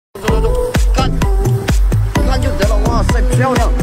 走走走，看，看就得了，哇塞，漂亮！